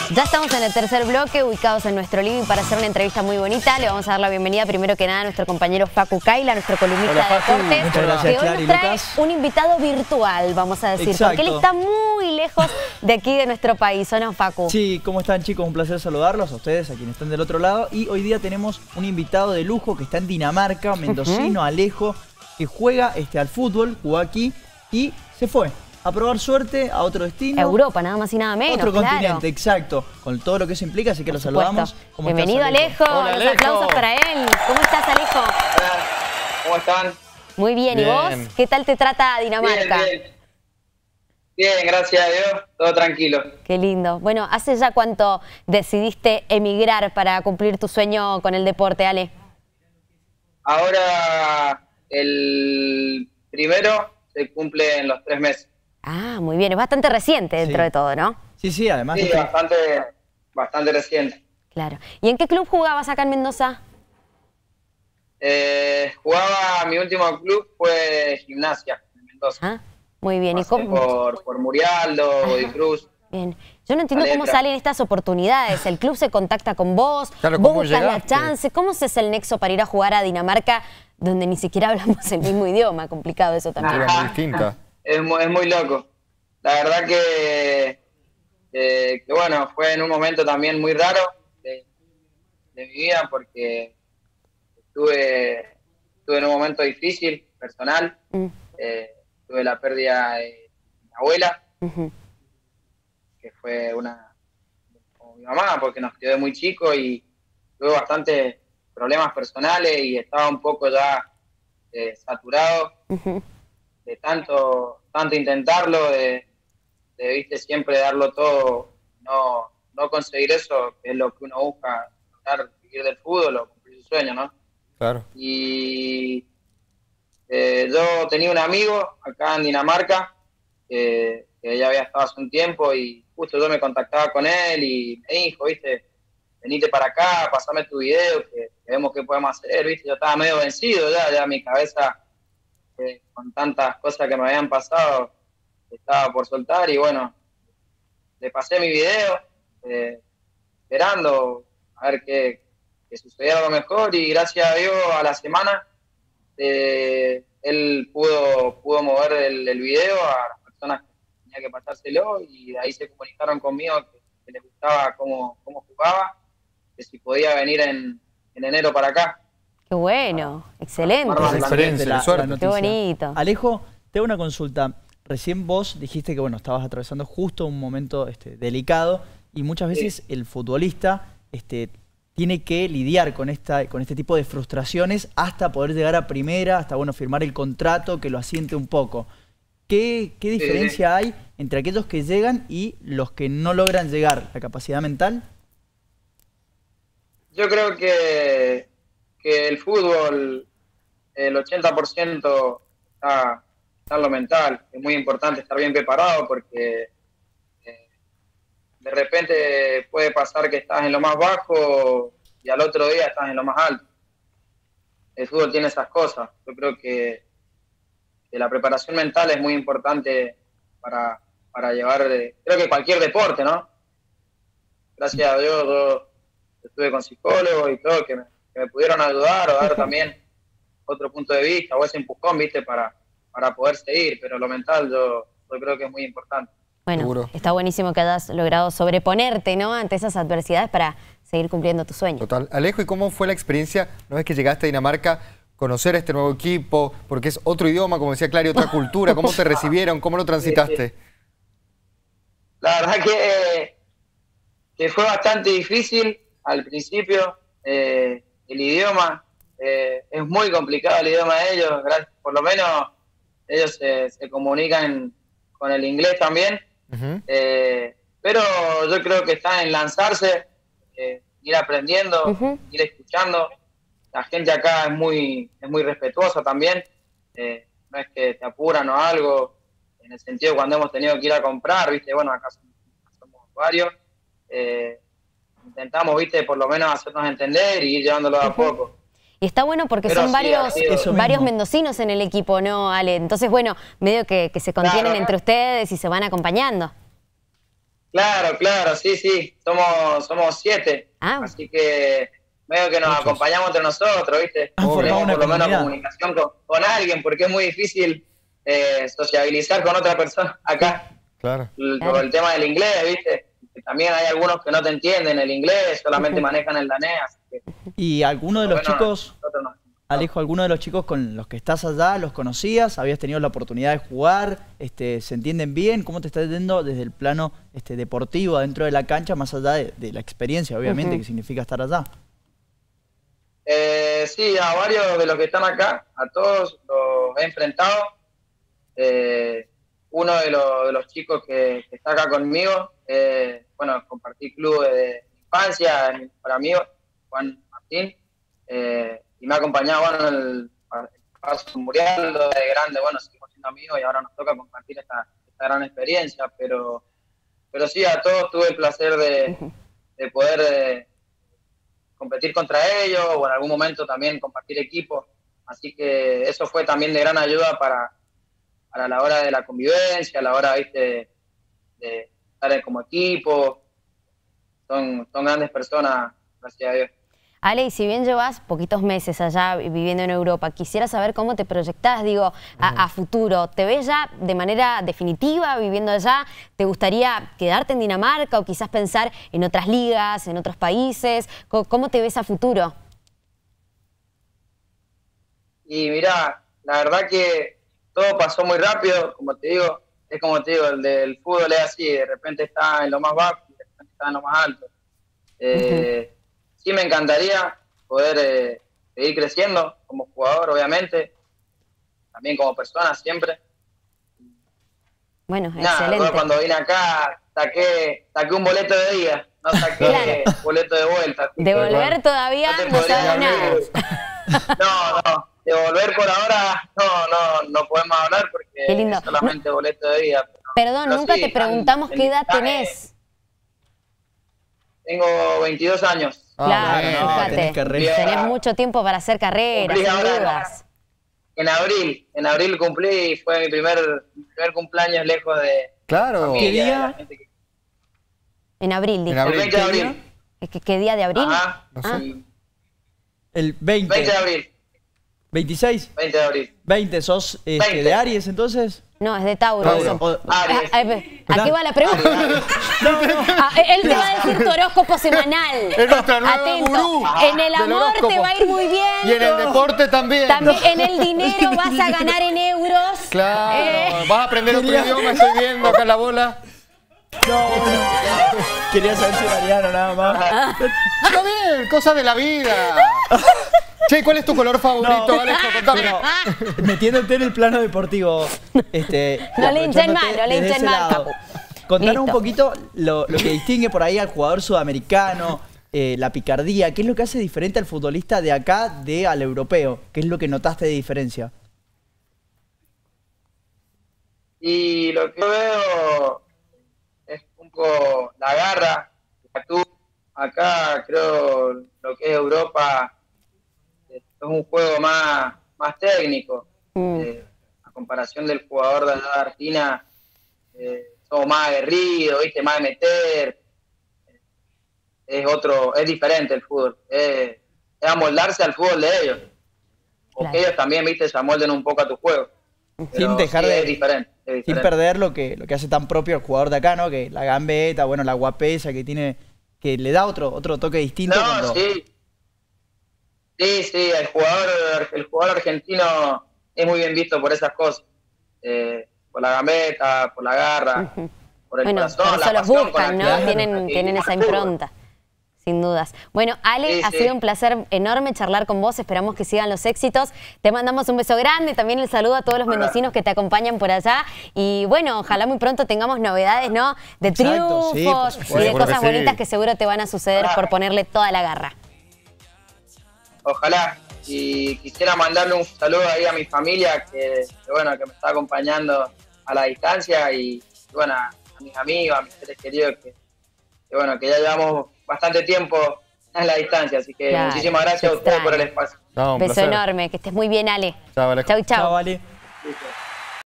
Ya estamos en el tercer bloque, ubicados en nuestro living para hacer una entrevista muy bonita. Le vamos a dar la bienvenida primero que nada a nuestro compañero Facu Kaila, nuestro columnista de deportes. Muchas gracias, que hoy nos trae un invitado virtual, vamos a decir, Exacto. porque él está muy lejos de aquí de nuestro país, ¿o no, Facu? Sí, ¿cómo están, chicos? Un placer saludarlos a ustedes, a quienes están del otro lado. Y hoy día tenemos un invitado de lujo que está en Dinamarca, mendocino, Alejo, que juega al fútbol, jugó aquí y se fue a probar suerte a otro destino. Europa, nada más y nada menos. Otro claro. continente, exacto. Con todo lo que eso implica, así que lo saludamos. ¿Cómo Bienvenido, estás, Alejo. Hola, Los Alejo. aplausos para él. ¿Cómo estás, Alejo? Hola, ¿cómo están? Muy bien. Bien. ¿Y vos? ¿Qué tal te trata Dinamarca? Bien, gracias a Dios, todo tranquilo. Qué lindo. Bueno, ¿hace ya cuánto decidiste emigrar para cumplir tu sueño con el deporte, Ale? Ahora el primero se cumple en los 3 meses. Ah, muy bien. Es bastante reciente dentro de todo, ¿no? Sí, además. Sí, bastante reciente. Claro. ¿Y en qué club jugabas acá en Mendoza? Mi último club fue Gimnasia, en Mendoza. Ah, muy bien. Pasé por Murialdo, Bodicruz. Bien. Yo no entiendo cómo Aletra. salen estas oportunidades. El club se contacta con vos, Claro, vos ¿cómo buscas la llegaste? chance. ¿Cómo se hace el nexo para ir a jugar a Dinamarca, donde ni siquiera hablamos el mismo idioma? Complicado eso también. Era muy distinta. Es muy loco. La verdad que bueno, fue en un momento también muy raro de mi vida porque estuve en un momento difícil, personal. Tuve la pérdida de mi abuela, que fue como mi mamá, porque nos crió de muy chico y tuve bastantes problemas personales y estaba un poco ya saturado de tanto intentarlo, de viste siempre darlo todo, no conseguir eso, que es lo que uno busca, lograr vivir del fútbol o cumplir su sueño, ¿no? Claro. Y yo tenía un amigo acá en Dinamarca que ya había estado hace un tiempo y justo yo me contactaba con él y me dijo, viste, venite para acá, pasame tu video, que vemos qué podemos hacer, viste, yo estaba medio vencido ya mi cabeza con tantas cosas que me habían pasado estaba por soltar y bueno, le pasé mi video esperando a ver que sucediera lo mejor y gracias a Dios a la semana él pudo mover el video a las personas que tenía que pasárselo y de ahí se comunicaron conmigo que les gustaba cómo jugaba, que si podía venir en enero para acá. Qué bueno, excelente. Armar la Excelente Qué noticia. bonito. Alejo, te hago una consulta. Recién vos dijiste que bueno, estabas atravesando justo un momento delicado y muchas veces el futbolista tiene que lidiar con este tipo de frustraciones hasta poder llegar a primera, hasta bueno, firmar el contrato que lo asiente un poco. ¿Qué diferencia hay entre aquellos que llegan y los que no logran llegar? ¿La capacidad mental? Yo creo que el fútbol, el 80% está en lo mental. Es muy importante estar bien preparado porque de repente puede pasar que estás en lo más bajo y al otro día estás en lo más alto. El fútbol tiene esas cosas. Yo creo que la preparación mental es muy importante para llevar, creo que cualquier deporte, ¿no? Gracias a Dios yo estuve con psicólogos y todo que me pudieron ayudar o dar también otro punto de vista o ese empujón, ¿viste? Para poder seguir, pero lo mental yo creo que es muy importante. Bueno, Seguro. está buenísimo que hayas logrado sobreponerte, ¿no?, ante esas adversidades para seguir cumpliendo tu sueño. Total. Alejo, ¿y cómo fue la experiencia una vez que llegaste a Dinamarca, conocer a este nuevo equipo? Porque es otro idioma, como decía Clary, otra cultura. ¿Cómo te recibieron? ¿Cómo lo transitaste? La verdad que fue bastante difícil al principio. El idioma, es muy complicado el idioma de ellos. Por lo menos ellos se comunican con el inglés también. Pero yo creo que está en lanzarse, ir aprendiendo, ir escuchando. La gente acá es muy respetuosa también. No es que te apuran o algo, en el sentido cuando hemos tenido que ir a comprar, ¿viste? Bueno, acá somos varios. Intentamos, ¿viste? Por lo menos hacernos entender y ir llevándolo a poco. Y está bueno porque Pero son sí, varios mendocinos en el equipo, ¿no, Ale? Entonces, bueno, medio que se contienen Claro. entre ustedes y se van acompañando. Claro, sí. Somos 7. Ah. Así que medio que nos acompañamos entre nosotros, ¿viste? Formado Tenemos una por lo menos comunidad. comunicación con alguien, porque es muy difícil sociabilizar con otra persona acá. Claro. Por el tema del inglés, ¿viste? Que también hay algunos que no te entienden el inglés, solamente manejan el danés. Así que, ¿Y alguno de los chicos, nosotros no. Alejo, alguno de los chicos con los que estás allá, los conocías? ¿Habías tenido la oportunidad de jugar? ¿Se entienden bien? ¿Cómo te está yendo desde el plano deportivo adentro de la cancha, más allá de la experiencia, obviamente, que significa estar allá? Sí, a varios de los que están acá, a todos los he enfrentado. Uno de los chicos que está acá conmigo, bueno, compartí club de infancia, mi mejor amigo, Juan Martín, y me ha acompañado, bueno, en el paso muriendo de grande, bueno, seguimos siendo amigos y ahora nos toca compartir esta gran experiencia, pero sí, a todos tuve el placer de poder competir contra ellos o en algún momento también compartir equipo, así que eso fue también de gran ayuda para la hora de la convivencia, a la hora, ¿viste?, de estar como equipo. Son grandes personas, gracias a Dios. Ale, y si bien llevas poquitos meses allá viviendo en Europa, quisiera saber cómo te proyectás, digo, a futuro. ¿Te ves ya de manera definitiva viviendo allá? ¿Te gustaría quedarte en Dinamarca o quizás pensar en otras ligas, en otros países? ¿Cómo te ves a futuro? Y mirá, la verdad que todo pasó muy rápido, como te digo, el del fútbol es así, de repente está en lo más bajo y de repente está en lo más alto. Sí me encantaría poder seguir creciendo como jugador, obviamente, también como persona siempre. Bueno, Nada, excelente. cuando vine acá saqué un boleto de ida, no saqué boleto de vuelta. De volver todavía No te no podría sabes nada. decir. No, de volver por ahora no podemos hablar porque Qué lindo. es solamente boleto de ida. Perdón, Pero nunca sí, te preguntamos qué edad mensaje. tenés. Tengo 22 años. Claro, bueno, fíjate, tenés carrera. tenés mucho tiempo para hacer carreras, Cumplí sin ahora, dudas. En abril cumplí y fue mi primer cumpleaños lejos de Claro. familia, ¿Qué día? de la gente que- En abril, En dijo. abril. El 20 de abril. ¿Qué día de abril? Ajá. No sé. Ah. El 20. 20 de abril. 26. 20 de abril. 20. ¿Sos 20. de Aries entonces? No, es de Tauro. Tauro. eso. O- Aries. Aquí va la pregunta. Él te va a decir tu horóscopo semanal. Es nuestra nueva Atento. gurú En el del amor horóscopo. te va a ir muy bien. Y en el deporte también. También en el dinero vas a ganar en euros. Claro. Vas a aprender otro idioma, estoy viendo acá la bola. No, bueno. Quería saber si Mariano nada más. Está bien, cosas de la vida. Che, ¿cuál es tu color favorito, No. Alejo? Contame. Pero, metiéndote en el plano deportivo, No le hinchen aprovechándote mal, no le desde hinchen ese mal, lado, Facu. contanos Listo. un poquito lo que distingue por ahí al jugador sudamericano, la picardía. ¿Qué es lo que hace diferente al futbolista de acá al europeo? ¿Qué es lo que notaste de diferencia? Y lo que veo es un poco la garra, la actitud. Acá creo lo que es Europa es un juego más técnico. A comparación del jugador de allá de Argentina, somos más aguerridos, ¿viste? Más de meter. Es diferente el fútbol. Es amoldarse al fútbol de ellos. Porque Claro. ellos también, ¿viste? Se amolden un poco a tu juego. Sin Pero dejar sí, de... es diferente. Sin perder lo que hace tan propio el jugador de acá, ¿no? Que la gambeta, bueno, la guapesa que tiene, que le da otro toque distinto. No, cuando... sí. Sí, el jugador argentino es muy bien visto por esas cosas. Por la gambeta, por la garra, por el Bueno, corazón, por la eso los pasión con buscan, la ¿no? que- Tienen esa impronta, sin dudas. Bueno, Ale, Sí, ha sí. sido un placer enorme charlar con vos. Esperamos que sigan los éxitos. Te mandamos un beso grande. También el saludo a todos los mendocinos que te acompañan por allá. Y bueno, ojalá muy pronto tengamos novedades, ¿no? De Exacto, sí, por triunfos supuesto. y de Seguro que cosas sí. bonitas que seguro te van a suceder por ponerle toda la garra. Ojalá. Y quisiera mandarle un saludo ahí a mi familia que me está acompañando a la distancia y bueno, a mis amigos, a mis seres queridos que ya llevamos bastante tiempo en la distancia. Así que Claro, muchísimas gracias a ustedes por el extraño. espacio. No, un Beso placer. enorme. Que estés muy bien, Ale. Chao, Alejo. Chau, chau. Chao, vale. Listo.